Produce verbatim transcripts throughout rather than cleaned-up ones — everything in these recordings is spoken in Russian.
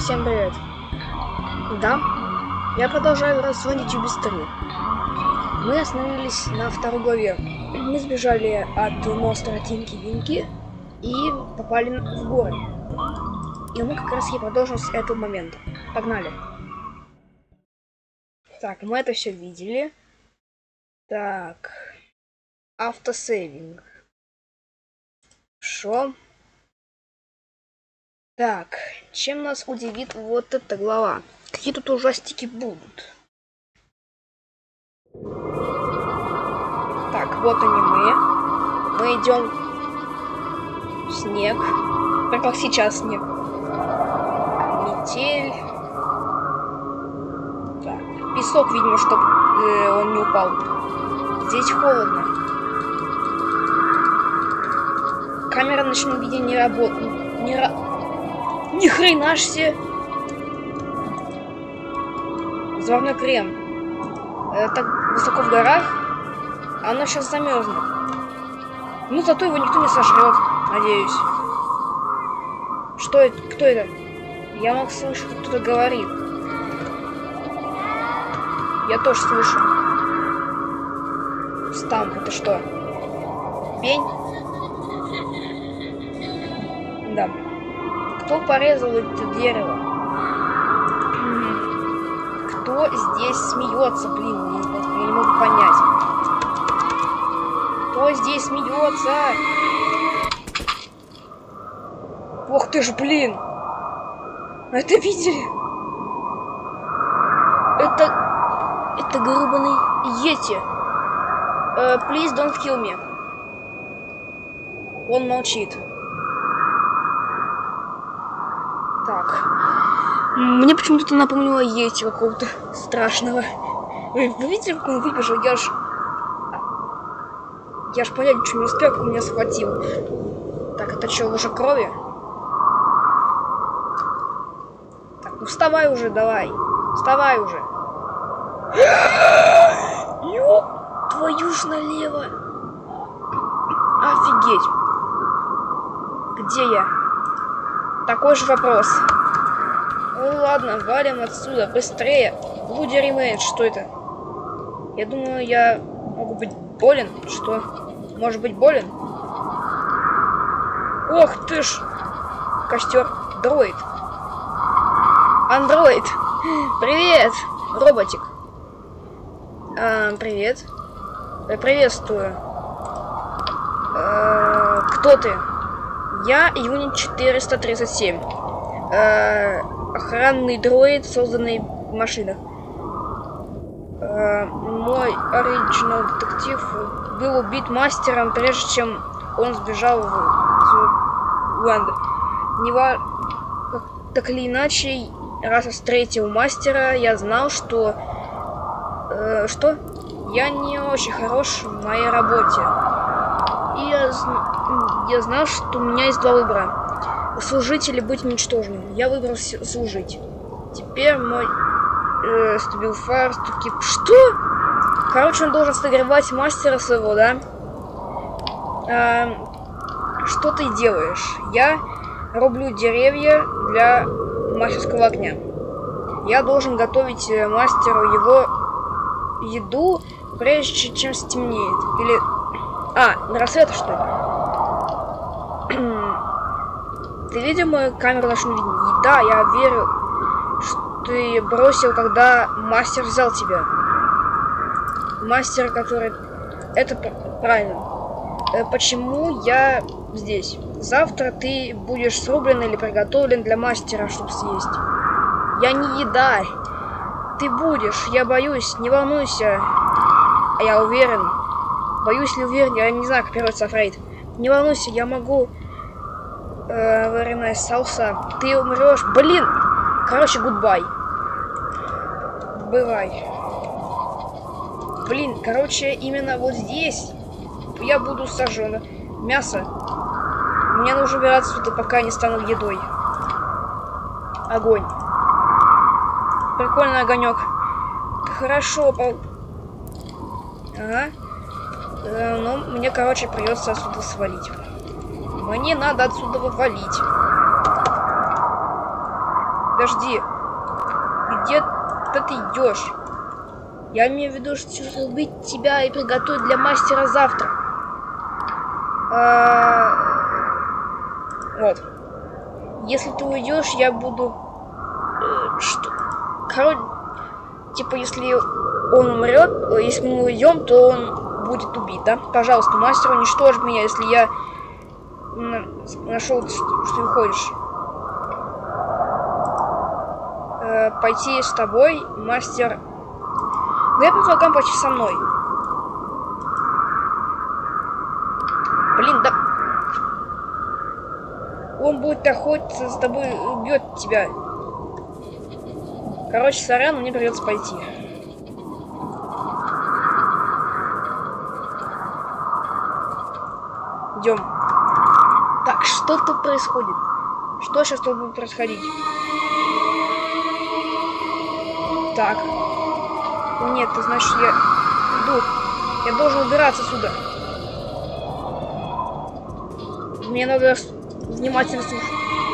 Всем привет. Да, я продолжаю раззвонить Юбистрию. Мы остановились на второй главе. Мы сбежали от монстра Тинки-Винки и попали в горы. И мы как раз и продолжим с этого момента. Погнали. Так, мы это все видели. Так. Автосейвинг. Шо? Так, чем нас удивит вот эта глава? Какие тут ужастики будут? Так, вот они мы. Мы идем в снег. Прям как сейчас снег. Метель. Так, песок, видимо, чтоб э, он не упал. Здесь холодно. Камера ночного видения не работает. Не ра... Ни хрена ж себе! Заварной крем. Это так высоко в горах, а оно сейчас замерзнет. Ну, зато его никто не сожрет, надеюсь. Что это? Кто это? Я мог слышать, как кто-то говорит. Я тоже слышу. Стам, это что? Пень? Да. Кто порезал это дерево? Кто здесь смеется, блин, я, я не могу понять. Кто здесь смеется? Ох ты ж, блин! Это видели? Это... Это гребаный Йети. Uh, please don't kill me. Он молчит. Так. Мне почему-то это напомнило Йети какого-то страшного. Вы, вы видели, как он выбежал? Я ж... Я ж понять ничего не успел, как он меня схватил. Так, это что, уже крови? Так, ну вставай уже, давай. Вставай уже. Ёп, твою ж налево. Офигеть. Где я? Такой же вопрос. Ну ладно, валим отсюда, быстрее. Блуди Ремейн, что это? Я думаю, я могу быть болен. Что? Может быть болен? Ох ты ж! Костер. Дроид. Андроид. Привет, роботик. А, привет. Приветствую. А, кто ты? Я Юнит четыреста тридцать семь. Э, охранный дроид, созданный в машинах. Э, мой оригинал детектив был убит мастером, прежде чем он сбежал в Зуланд. Не ва... Так или иначе, раз я встретил мастера, я знал, что... Э, что? Я не очень хорош в моей работе. И я, я знал, что у меня есть два выбора. Служить или быть уничтоженным. Я выбрал служить. Теперь мой э, стабилфайр таки... Что? Короче, он должен согревать мастера своего, да? А, что ты делаешь? Я рублю деревья для мастерского огня. Я должен готовить мастеру его еду, прежде чем стемнеет. Или... А, на рассвет, что ли? Ты видел мою камеру ночного видения? Да, я верю, что ты бросил, когда мастер взял тебя. Мастер, который... Это правильно. Почему я здесь? Завтра ты будешь срублен или приготовлен для мастера, чтобы съесть. Я не еда. Ты будешь. Я боюсь. Не волнуйся. А я уверен. Боюсь ли уверен? Я не знаю, как переводится afraid. Не волнуйся, я могу... Вареная салса. Ты умрешь. Блин! Короче, гудбай. Бывай. Блин, короче, именно вот здесь я буду сожжен. Мясо. Мне нужно убираться сюда, пока не стану едой. Огонь. Прикольный огонек. Хорошо, по... Ага. Э, ну, мне, короче, придется отсюда свалить. Мне надо отсюда валить. Подожди. Где ты идешь? Я имею в виду, что убить тебя и приготовить для мастера завтра. А... Вот. Если ты уйдешь, я буду... Э, что? Короче, типа, если он умрет, если мы уйдем, то он будет убит, да? Пожалуйста, мастер, уничтожь меня, если я нашел, что, что уходишь. Э, пойти с тобой, мастер... Ну, я предлагаю почти со мной. Блин, да... Он будет охотиться с тобой, убьет тебя. Короче, сорян, мне придется пойти. Идем. Так, что тут происходит? Что сейчас тут будет происходить? Так. О, нет, ты знаешь, я иду. Я должен убираться отсюда. Мне надо внимательно слушать.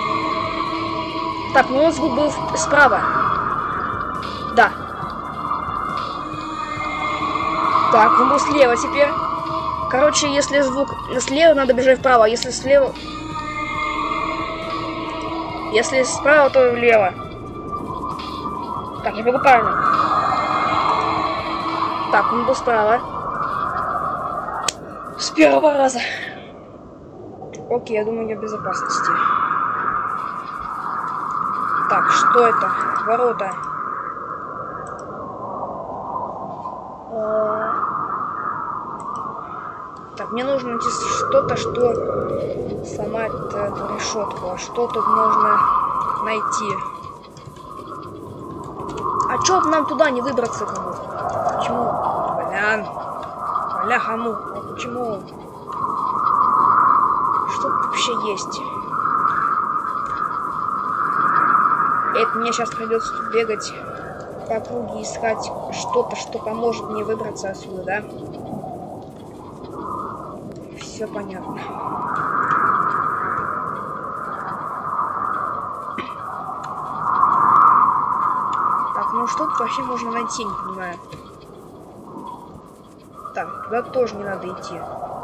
Так, ну он звук был справа. Да. Так, он был слева теперь. Короче, если звук слева, надо бежать вправо. Если слева... Если справа, то влево. Так, я бегу правильно. Так, он был справа. С первого раза. Окей, я думаю, я в безопасности. Так, что это? Ворота. Так, мне нужно найти что-то, что сломает эту решетку. А что тут можно найти? А чё нам туда не выбраться? Почему? Блян. Бляхаму. А почему? Что тут вообще есть? Это мне сейчас придется бегать по округе, искать что-то, что поможет мне выбраться отсюда, да? Все понятно. Так, ну что тут вообще можно найти, не понимаю. Так, туда тоже не надо идти.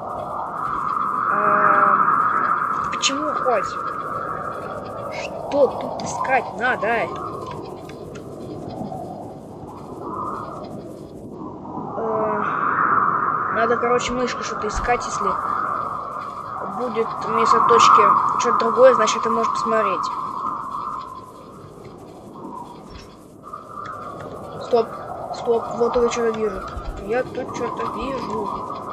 А, почему хватит? Что тут искать надо? А, надо, короче, мышку что-то искать, если будет вместо точки что-то другое, значит, ты можешь посмотреть. Стоп, стоп, вот я что-то вижу. Я тут что-то вижу.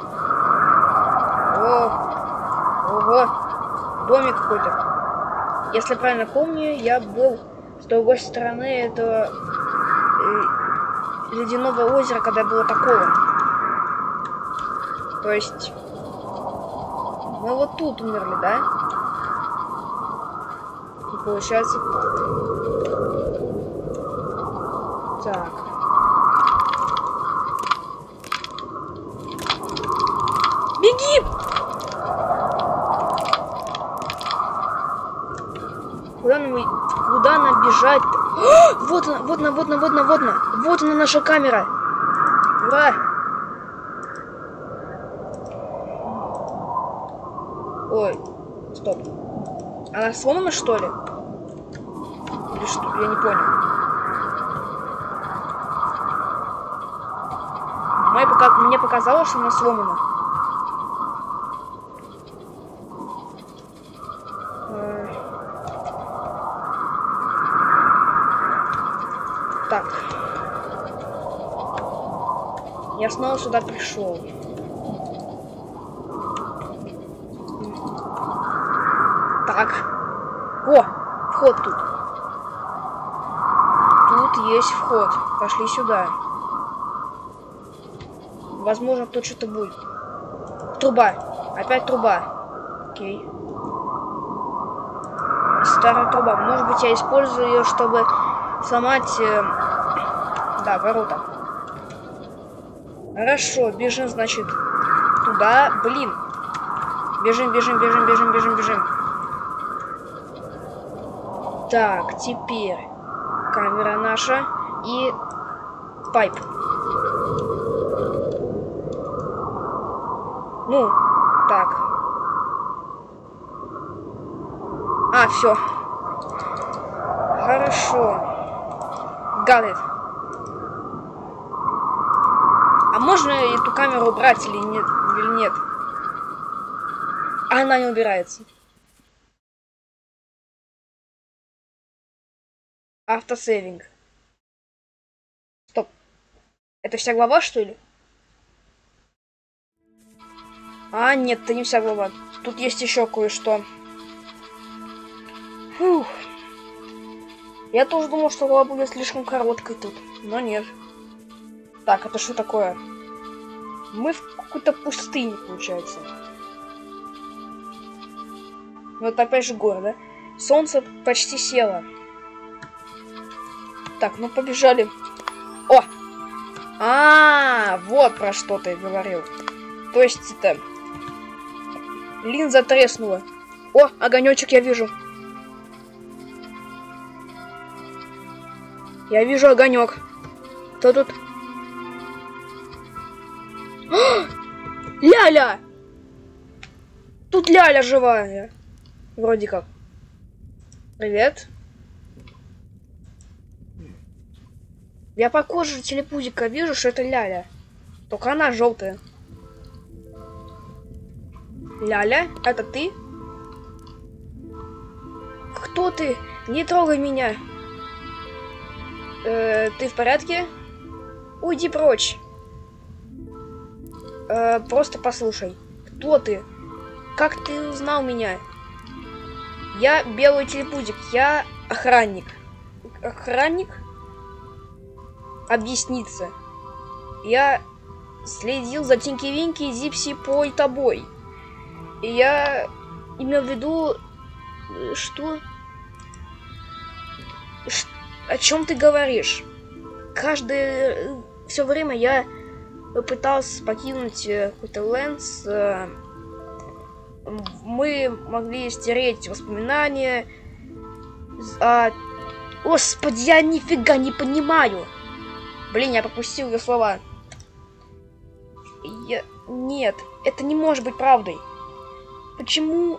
О, ого, домик какой-то. Если правильно помню, я был с другой стороны этого э, ледяного озера, когда было такого. То есть мы вот тут умерли, да? И получается... Так. Беги! Куда нам, куда нам бежать? Вот она, вот она, вот она, вот она, вот она. Вот она, наша камера. Ура! Ой, стоп. Она сломана, что ли? Или что? Я не понял. Мне, пока... Мне показалось, что она сломана. Так. Я снова сюда пришел. Так. О, вход тут. Тут есть вход. Пошли сюда. Возможно, тут что-то будет. Труба. Опять труба. Окей. Старая труба. Может быть, я использую ее, чтобы сломать... Э... Да, ворота. Хорошо, бежим, значит, туда. Блин. Бежим, бежим, бежим, бежим, бежим, бежим. Так, теперь. камера наша и пайп. Ну, так. А, все. Хорошо. Got it. А можно эту камеру убрать или нет? Или нет? Она не убирается. Автосейвинг. Стоп. Это вся глава, что ли? А, нет, это не вся глава. Тут есть еще кое-что. Фух. Я тоже думал, что глава будет слишком короткой тут, но нет. Так, это что такое? Мы в какой-то пустыне, получается. Вот опять же город, да? Солнце почти село. Так, ну побежали. О! А, вот про что ты говорил. То есть это... Линза треснула. О, огонечек я вижу. Я вижу огонек. Кто тут? Ляля! Тут Ляля живая. Вроде как. Привет. Я по коже телепузика вижу, что это Ляля. Только она желтая. Ляля, это ты? Кто ты? Не трогай меня. Э, ты в порядке? Уйди прочь. Э, просто послушай. Кто ты? Как ты узнал меня? Я белый телепузик. Я охранник. Охранник? Объясниться. Я следил за Тинки-Винки и Зипси-Пой тобой. И я имел в виду... Что? Ш... О чем ты говоришь? Каждое... Все время я пытался покинуть какой-то лэнс. Мы могли стереть воспоминания. А... Господи, я нифига не понимаю. Блин, я пропустил ее слова. Я... Нет, это не может быть правдой. Почему...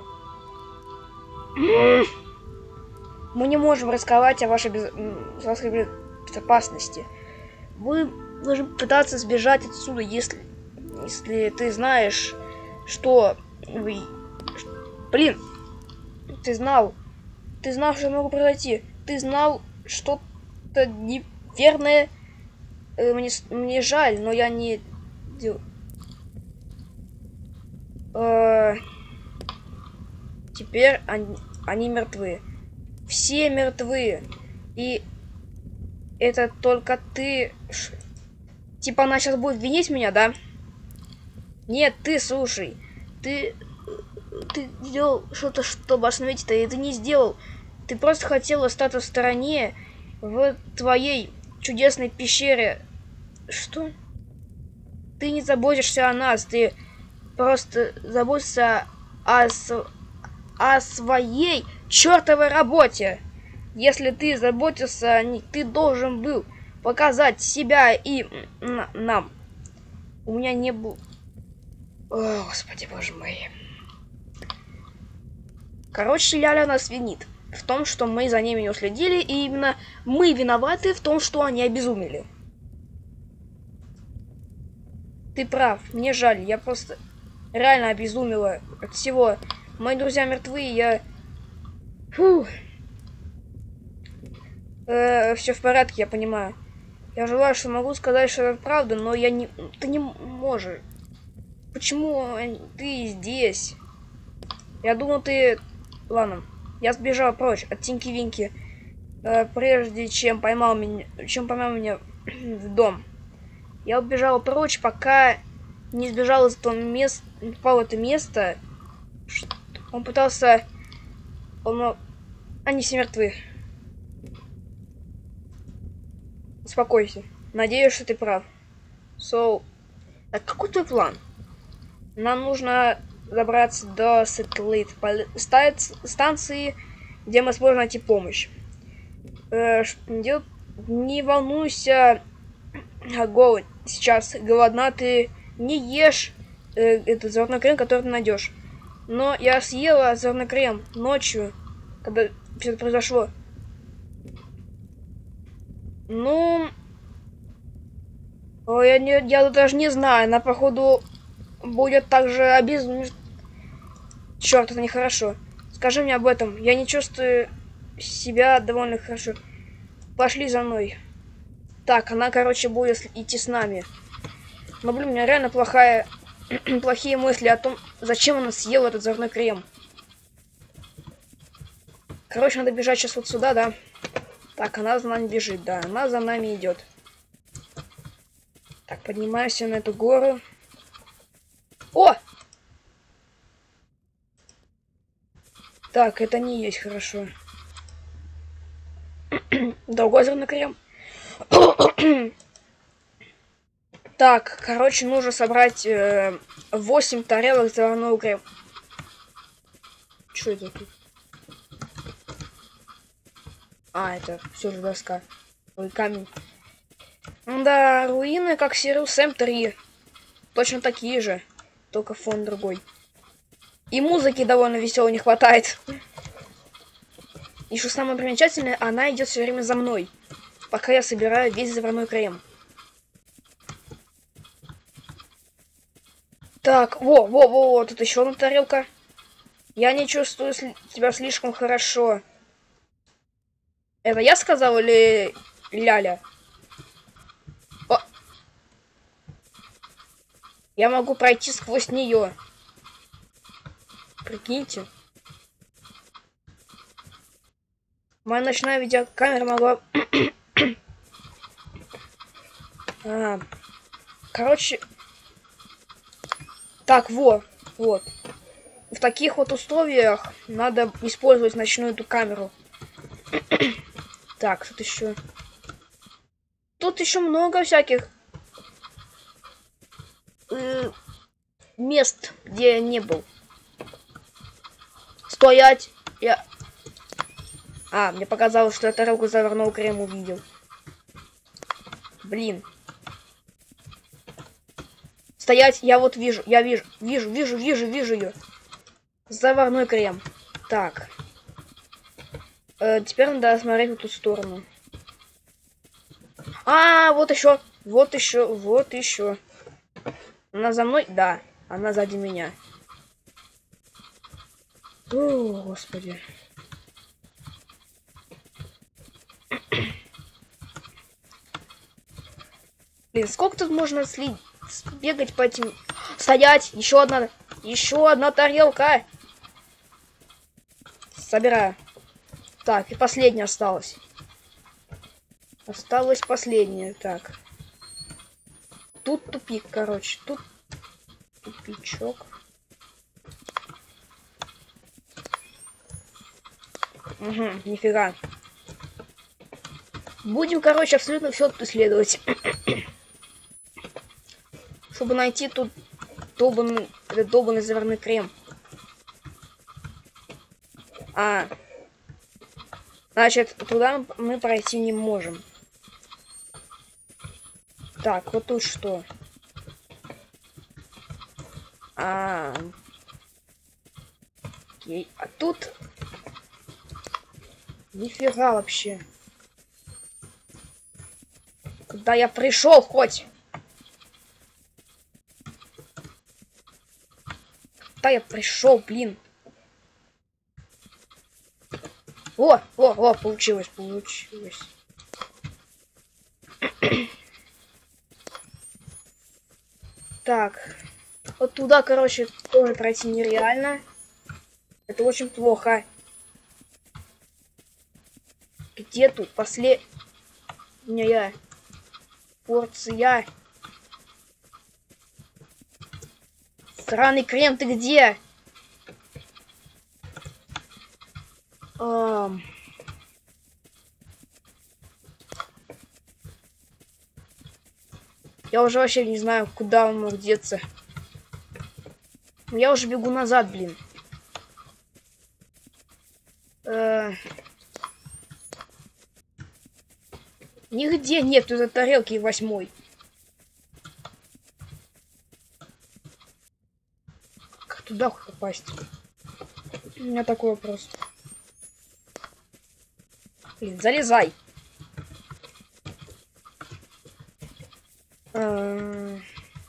Мы не можем рисковать о вашей, без... вашей безопасности. Вы должны пытаться сбежать отсюда, если... Если ты знаешь, что... Вы... Блин! Ты знал. Ты знал, что могло произойти. Ты знал что-то неверное. Мне, мне жаль, но я не... Э... Теперь они, они мертвы. Все мертвы. И это только ты... Типа она сейчас будет винить меня, да? Нет, ты, слушай. Ты... Ты сделал что-то, чтобы остановить это, и ты не сделал. Ты просто хотел остаться в стороне в твоей чудесной пещере. Что? Ты не заботишься о нас, ты просто заботишься о, о своей чертовой работе. Если ты заботился о ней, ты должен был показать себя и нам. У меня не было... О, Господи, боже мой. Короче, Ляля нас винит в том, что мы за ними не уследили, и именно мы виноваты в том, что они обезумели. Ты прав, мне жаль, я просто реально обезумела от всего. Мои друзья мертвы, я... Фух. Э, все в порядке, я понимаю. Я желаю, что могу сказать, что это правда, но я не... Ты не можешь. Почему ты здесь? Я думал, ты... Ладно, я сбежал прочь от Тинки-Винки, э, прежде чем поймал меня, чем поймал меня в дом. Я убежал прочь, пока не сбежал из этого места, не попал в это место. Он пытался... Он... Они все мертвы. Успокойся. Надеюсь, что ты прав. So... Так, какой твой план? Нам нужно добраться до сателлит станции, где мы сможем найти помощь. Э, не, не волнуйся, голод. Сейчас голодна, ты не ешь э, этот заварной крем, который ты найдешь. Но я съела заварной крем ночью, когда все это произошло. Ну, я, не, я даже не знаю, она, походу, будет также обезумена. Черт, это нехорошо. Скажи мне об этом. Я не чувствую себя довольно хорошо. Пошли за мной. Так, она, короче, будет идти с нами. Но, блин, у меня реально плохая... плохие мысли о том, зачем она съела этот заварной крем. Короче, надо бежать сейчас вот сюда, да? Так, она за нами бежит, да. Она за нами идет. Так, поднимаемся на эту гору. О! Так, это не есть хорошо. Другой заварной крем. Так, короче, нужно собрать э, восемь тарелок заварного крема. Что это тут? А, это все же доска. Ой, камень. Да, руины, как Сириус Эм три. Точно такие же. Только фон другой. И музыки довольно веселой не хватает. И что самое примечательное, она идет все время за мной. Пока я собираю весь заварной крем. Так, во, во, во, во, тут еще одна тарелка. Я не чувствую себя слишком хорошо. Это я сказал или Ляля? О! Я могу пройти сквозь нее. Прикиньте. Моя ночная видеокамера могла... а, короче... Так, вот, вот. В таких вот условиях надо использовать ночную эту камеру. Так, тут еще... Тут еще много всяких э, мест, где я не был. Стоять! Я... А, мне показалось, что я тарелку заварного крема увидел. Блин. Стоять, я вот вижу, я вижу, вижу, вижу, вижу, вижу ее. Заварной крем. Так. Э, теперь надо смотреть в эту сторону. А, вот еще, вот еще, вот еще. Она за мной? Да, она сзади меня. О, господи. Блин, сколько тут можно слить? Бегать по этим... Стоять! Еще одна... Еще одна тарелка! Собираю. Так, и последняя осталась. Осталась последняя. Так. Тут тупик, короче. Тут тупичок. Угу, нифига. Будем, короче, абсолютно все тут исследовать. Чтобы найти тут долбанный, этот долбанный заварной крем. А, значит, туда мы пройти не можем. Так, вот тут что? А, окей. А тут нифига вообще. Куда я пришел хоть? Куда я пришел, блин? О, о, о, получилось, получилось. Так, вот туда, короче, тоже пройти нереально. Это очень плохо. Где тут последняя порция? Сраный крем, ты где? Um... Я уже вообще не знаю, куда он мог деться. Я уже бегу назад, блин. Э... Нигде нет этой тарелки восьмой. Как туда попасть? У меня такой вопрос. Блин, залезай. А...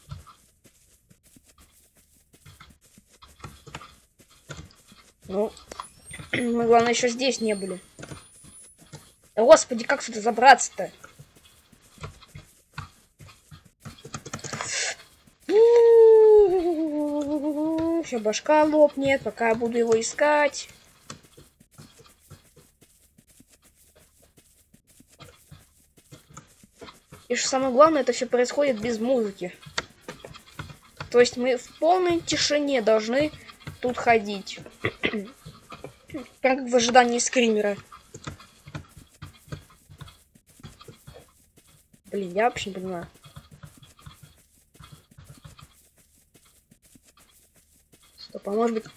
Ну, мы, главное, еще здесь не были. Господи, как сюда забраться-то? Все, башка лопнет, пока я буду его искать. И что самое главное, это все происходит без музыки. То есть мы в полной тишине должны тут ходить. Прям как в ожидании скримера. Блин, я вообще не понимаю. Стоп, а может быть...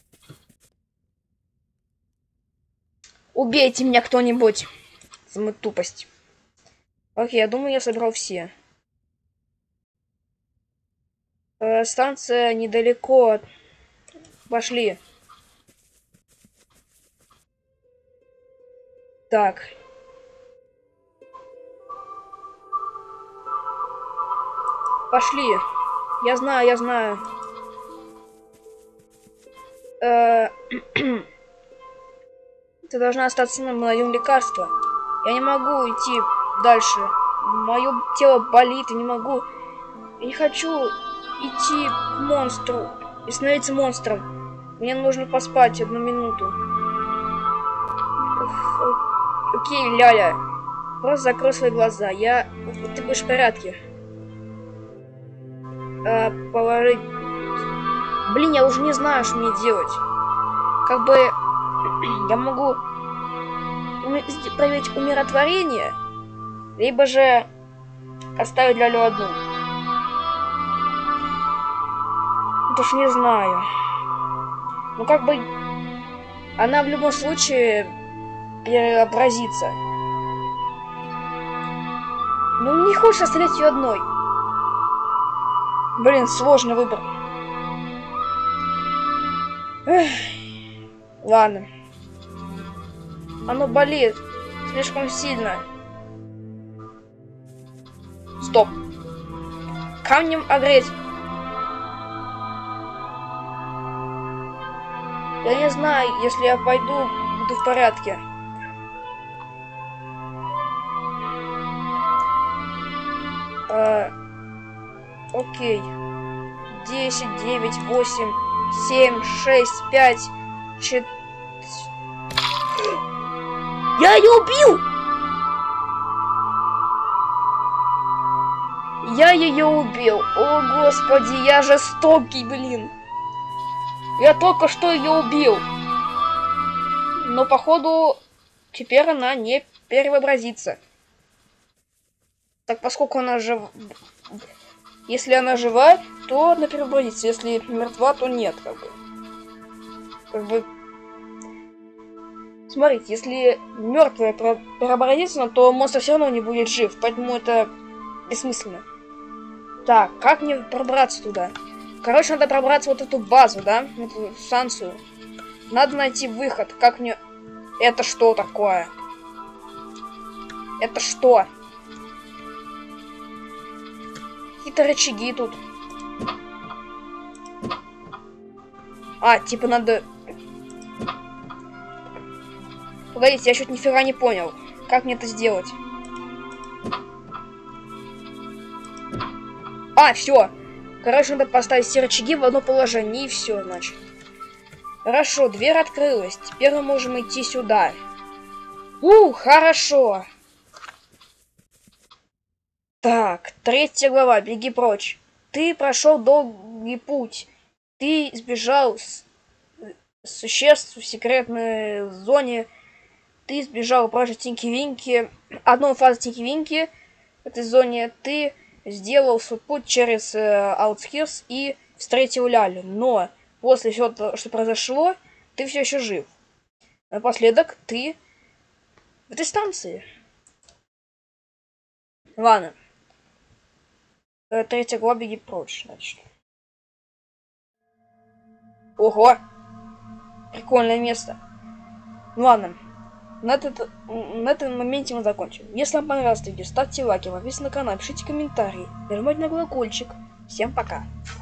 Убейте меня кто-нибудь за мою тупость. Окей, я думаю, я собрал все. Э, станция недалеко. Пошли. Так. Пошли. Я знаю, я знаю. Э, Ты должна остаться на моем лекарстве. Я не могу идти дальше. Мое тело болит, я не могу. Я не хочу идти к монстру и становиться монстром. Мне нужно поспать одну минуту. Окей, Ляля. Просто закрой свои глаза. Я... Ты будешь в порядке. А, положить... Блин, я уже не знаю, что мне делать. Как бы... Я могу... проверить умиротворение, либо же оставить Лялю одну. Даже не знаю. Ну как бы она в любом случае преобразится. Ну не хочешь оставлять ее одной. Блин, сложный выбор. Эх. Ладно. Оно болит слишком сильно. Стоп. Камнем огреть. Я не знаю, если я пойду, буду в порядке. А, окей. Десять, девять, восемь, семь, шесть, пять, четыре. Я ее убил! Я ее убил. О, господи, я жестокий, блин. Я только что ее убил. Но, походу, теперь она не перевообразится. Так, поскольку она жива... Если она жива, то она перевообразится. Если мертва, то нет, как бы. Как бы... Смотрите, если мертвая переобразится, то монстр все равно не будет жив. Поэтому это бессмысленно. Так, как мне пробраться туда? Короче, надо пробраться в вот эту базу, да? Эту станцию. Надо найти выход. Как мне... Это что такое? Это что? Какие-то рычаги тут. А, типа надо... Погодите, я чуть нифига не понял. Как мне это сделать? А, все. Короче, надо поставить все рычаги в одно положение, и все, значит. Хорошо, дверь открылась. Теперь мы можем идти сюда. У, хорошо. Так, третья глава, беги прочь. Ты прошел долгий путь. Ты сбежал с существ в секретной зоне. Ты сбежал прочь от Тинки-Винки. Одной фазы Тинки-Винки в этой зоне. Ты сделал свой путь через э, Аутскирс и встретил Лялю. Но после всего того, что произошло, ты все еще жив. Напоследок ты в этой станции. Ладно. Э, Третья глава, беги прочь, значит. Ого! Прикольное место. Ладно. На, этот, на этом моменте мы закончим. Если вам понравилось видео, ставьте лайки, подписывайтесь на канал, пишите комментарии, нажимайте на колокольчик. Всем пока!